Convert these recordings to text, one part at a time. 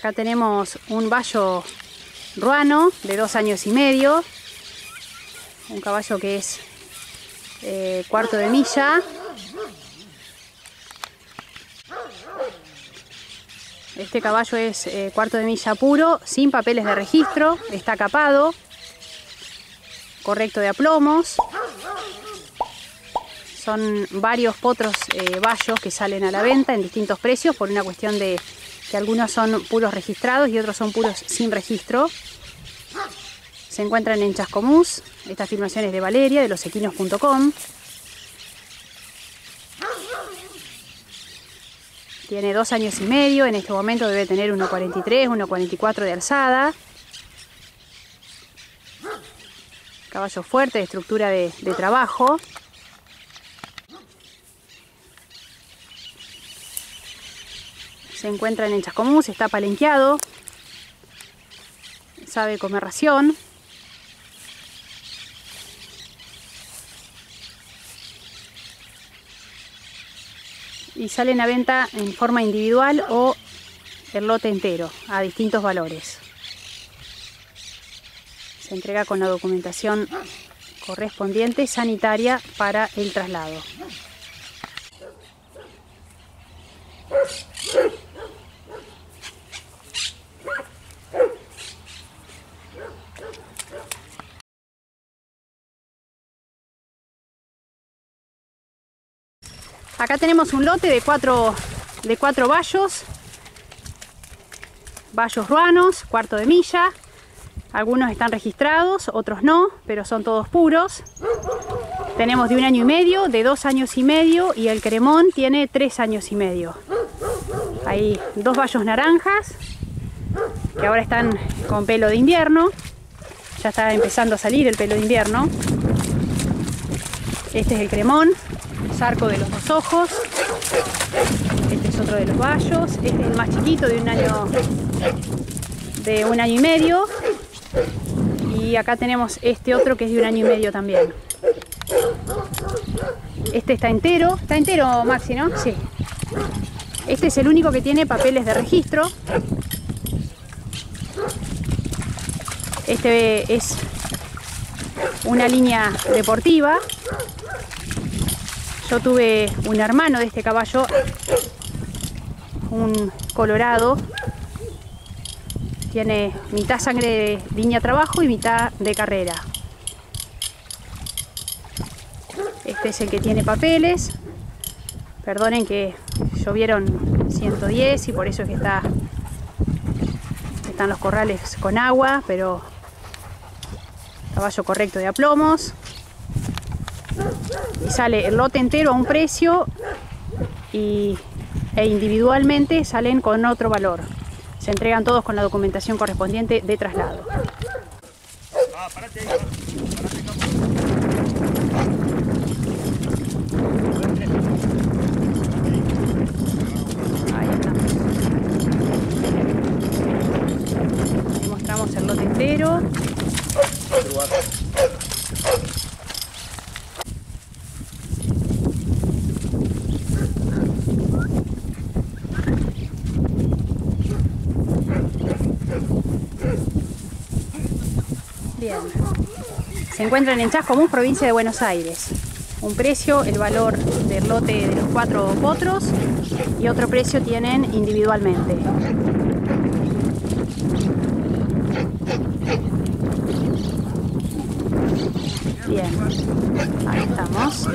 Acá tenemos un bayo ruano de 2 años y medio. Un caballo que es cuarto de milla. Este caballo es cuarto de milla puro, sin papeles de registro, está capado, correcto de aplomos. Son varios potros bayos que salen a la venta en distintos precios por una cuestión de que algunos son puros registrados y otros son puros sin registro. Se encuentran en Chascomús. Esta filmación es de Valeria, de losequinos.com. Tiene 2 años y medio, en este momento debe tener 1,43, 1,44 de alzada. Caballo fuerte, de estructura de trabajo. Se encuentra en Chascomús, está palenqueado. Sabe comer ración. Y salen a venta en forma individual o el lote entero, a distintos valores. Se entrega con la documentación correspondiente sanitaria para el traslado. Acá tenemos un lote de cuatro bayos ruanos, cuarto de milla. Algunos están registrados, otros no, pero son todos puros. Tenemos de 1 año y medio, de 2 años y medio y el cremón tiene 3 años y medio. Hay 2 bayos naranjas que ahora están con pelo de invierno. Ya está empezando a salir el pelo de invierno. Este es el cremón. Arco de los 2 ojos. Este es otro de los bayos. Este es el más chiquito de 1 año y medio. Y acá tenemos este otro que es de 1 año y medio también. Este está entero. Está entero, Maxi, ¿no? Sí. Este es el único que tiene papeles de registro. Este es una línea deportiva. Yo tuve un hermano de este caballo, un colorado, tiene mitad sangre de línea trabajo y mitad de carrera. Este es el que tiene papeles. Perdonen que llovieron 110 y por eso es que están los corrales con agua, pero caballo correcto de aplomos. Y sale el lote entero a un precio e individualmente salen con otro valor. Se entregan todos con la documentación correspondiente de traslado. Ahí está. Ahí mostramos el lote entero. Bien. Se encuentran en Chascomús, provincia de Buenos Aires. Un precio, el valor del lote de los 4 potros y otro precio tienen individualmente. Bien, ahí estamos.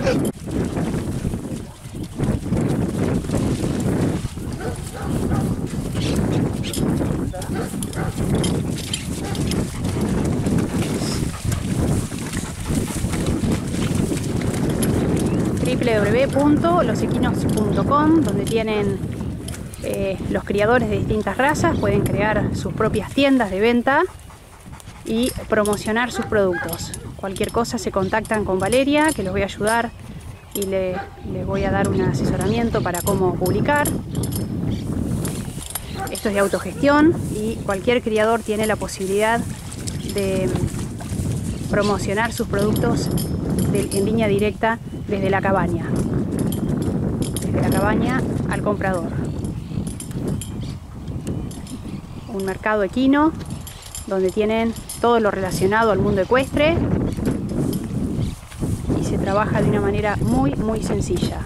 www.losequinos.com, donde tienen los criadores de distintas razas, pueden crear sus propias tiendas de venta y promocionar sus productos. Cualquier cosa se contactan con Valeria, que los voy a ayudar y les voy a dar un asesoramiento para cómo publicar. Esto es de autogestión y cualquier criador tiene la posibilidad de promocionar sus productos en línea directa desde la cabaña al comprador. un mercado equino donde tienen todo lo relacionado al mundo ecuestre y se trabaja de una manera muy sencilla.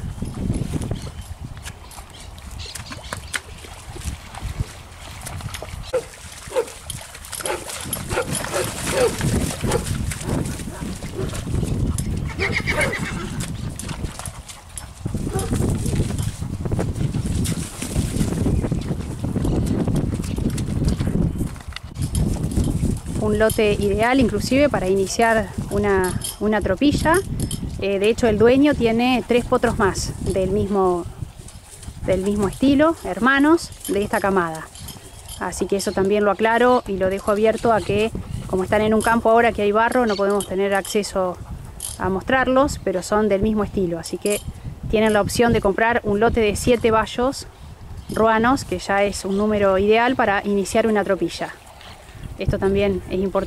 Un lote ideal inclusive para iniciar una tropilla. De hecho el dueño tiene 3 potros más del mismo estilo, hermanos de esta camada. Así que eso también lo aclaro y lo dejo abierto a que, como están en un campo ahora que hay barro, no podemos tener acceso a mostrarlos, pero son del mismo estilo. Así que tienen la opción de comprar un lote de 7 bayos ruanos, que ya es un número ideal para iniciar una tropilla. Esto también es importante.